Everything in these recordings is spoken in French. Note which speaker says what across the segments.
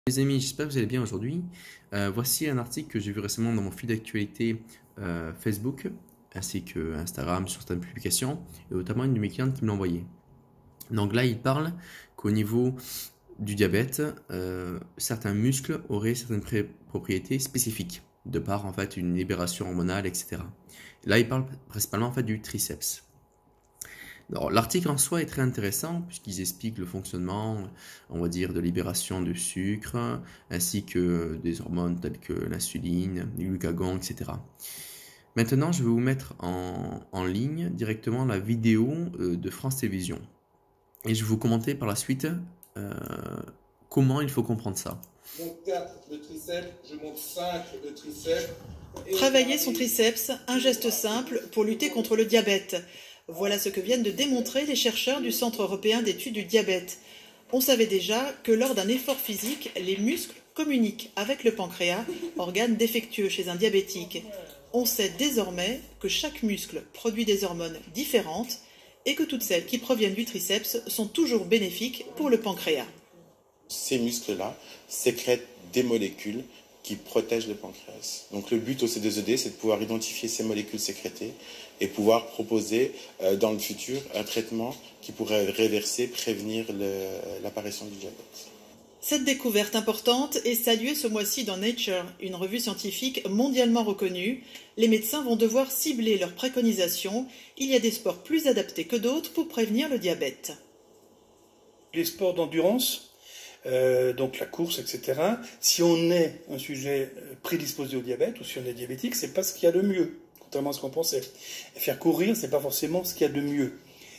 Speaker 1: Les amis, j'espère que vous allez bien aujourd'hui. Voici un article que j'ai vu récemment dans mon fil d'actualité Facebook, ainsi que Instagram sur certaines publications, et notamment une de mes clientes qui me l'a envoyé. Donc là, il parle qu'au niveau du diabète, certains muscles auraient certaines propriétés spécifiques, de par en fait une libération hormonale, etc. Là, il parle principalement en fait du triceps. L'article en soi est très intéressant puisqu'ils expliquent le fonctionnement, on va dire, de libération de sucre, ainsi que des hormones telles que l'insuline, le glucagon, etc. Maintenant, je vais vous mettre en ligne directement la vidéo de France Télévisions. Et je vais vous commenter par la suite comment il faut comprendre ça.
Speaker 2: Monte 4 le triceps, je monte 5 le triceps.
Speaker 3: Travailler son triceps, un geste simple pour lutter contre le diabète. Voilà ce que viennent de démontrer les chercheurs du Centre européen d'études du diabète. On savait déjà que lors d'un effort physique, les muscles communiquent avec le pancréas, organe défectueux chez un diabétique. On sait désormais que chaque muscle produit des hormones différentes et que toutes celles qui proviennent du triceps sont toujours bénéfiques pour le pancréas.
Speaker 4: Ces muscles-là sécrètent des molécules qui protègent le pancréas. Donc le but au C2ED, c'est de pouvoir identifier ces molécules sécrétées et pouvoir proposer dans le futur un traitement qui pourrait réverser, prévenir l'apparition du diabète.
Speaker 3: Cette découverte importante est saluée ce mois-ci dans Nature, une revue scientifique mondialement reconnue. Les médecins vont devoir cibler leurs préconisations. Il y a des sports plus adaptés que d'autres pour prévenir le diabète.
Speaker 5: Les sports d'endurance, donc la course, etc. Si on est un sujet prédisposé au diabète ou si on est diabétique, c'est pas ce qu'il y a de mieux, contrairement à ce qu'on pensait. Faire courir, c'est pas forcément ce qu'il y a de mieux.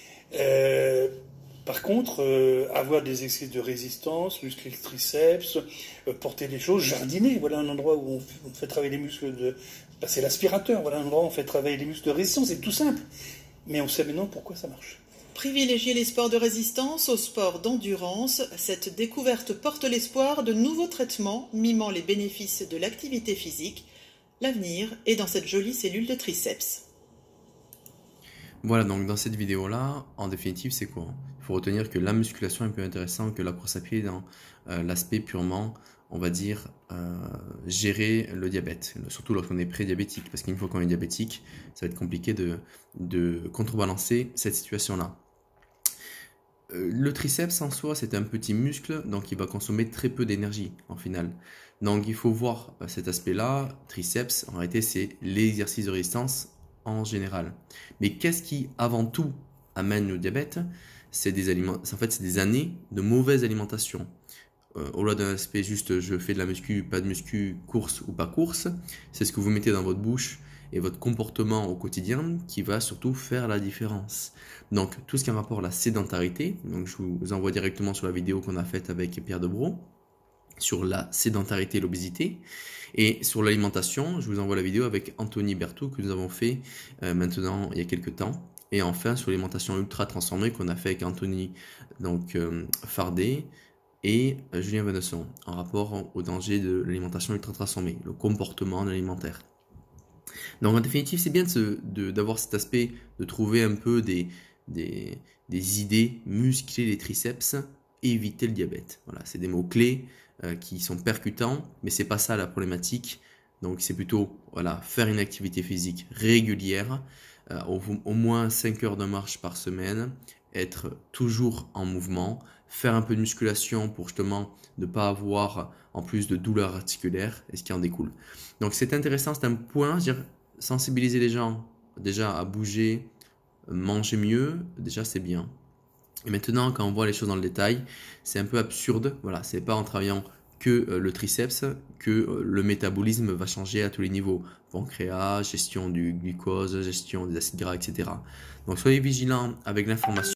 Speaker 5: Par contre, avoir des exercices de résistance, muscler le triceps, porter des choses, jardiner, voilà un endroit où on fait travailler les muscles c'est l'aspirateur, voilà un endroit où on fait travailler les muscles de résistance, c'est tout simple. Mais on sait maintenant pourquoi ça marche.
Speaker 3: Privilégier les sports de résistance aux sports d'endurance, cette découverte porte l'espoir de nouveaux traitements mimant les bénéfices de l'activité physique. L'avenir est dans cette jolie cellule de triceps.
Speaker 1: Voilà, donc dans cette vidéo-là, en définitive, c'est quoi? Il faut retenir que la musculation est plus intéressante que la course à pied dans l'aspect purement, on va dire, gérer le diabète, surtout lorsqu'on est prédiabétique, parce qu'une fois qu'on est diabétique, ça va être compliqué de contrebalancer cette situation-là. Le triceps en soi, c'est un petit muscle, donc il va consommer très peu d'énergie en final. Donc il faut voir cet aspect-là, triceps, en réalité c'est l'exercice de résistance en général. Mais qu'est-ce qui avant tout amène le diabète? C'est des années de mauvaise alimentation. Au-delà d'un aspect juste je fais de la muscu, pas de muscu, course ou pas course, c'est ce que vous mettez dans votre bouche et votre comportement au quotidien qui va surtout faire la différence. Donc tout ce qui a rapport à la sédentarité, donc je vous envoie directement sur la vidéo qu'on a faite avec Pierre Debro, sur la sédentarité et l'obésité. Et sur l'alimentation, je vous envoie la vidéo avec Anthony Berthoud que nous avons fait maintenant il y a quelques temps. Et enfin sur l'alimentation ultra transformée qu'on a fait avec Anthony Fardet et Julien Venesson en rapport au danger de l'alimentation ultra transformée, le comportement alimentaire. Donc en définitive, c'est bien d'avoir cet aspect, de trouver un peu des idées, muscler les triceps, éviter le diabète. Voilà, c'est des mots-clés qui sont percutants, mais c'est pas ça la problématique. Donc c'est plutôt voilà, faire une activité physique régulière, au moins 5 heures de marche par semaine, être toujours en mouvement, faire un peu de musculation pour justement ne pas avoir en plus de douleurs articulaires et ce qui en découle. Donc c'est intéressant, c'est un point, je veux dire, sensibiliser les gens déjà à bouger, manger mieux, déjà c'est bien. Et maintenant, quand on voit les choses dans le détail, c'est un peu absurde. Voilà, c'est pas en travaillant que le triceps que le métabolisme va changer à tous les niveaux. Pancréas, gestion du glucose, gestion des acides gras, etc. Donc soyez vigilants avec l'information.